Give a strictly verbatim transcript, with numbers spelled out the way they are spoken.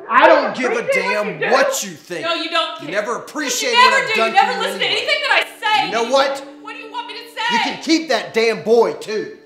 I don't give a damn what you, what you think. No, you don't care. You never appreciate you never what I've do. done You never for you listen anyway. to anything that I say. You know what? What do you want me to say? You can keep that damn boy too.